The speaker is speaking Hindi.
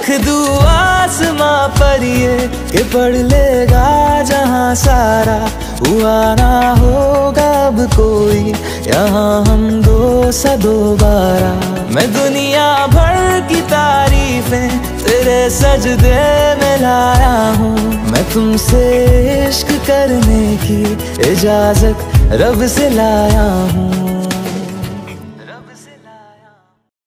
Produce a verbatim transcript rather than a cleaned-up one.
लिख दूँ आसमां पर ये कि पढ़ लेगा जहां सारा, हुआ ना होगा अब कोई यहाँ हम दो सा दोबारा। मैं दुनिया भर की तारीफें तेरे सजदे में लाया हूँ, मैं तुमसे इश्क करने की इजाजत रब से लाया हूँ।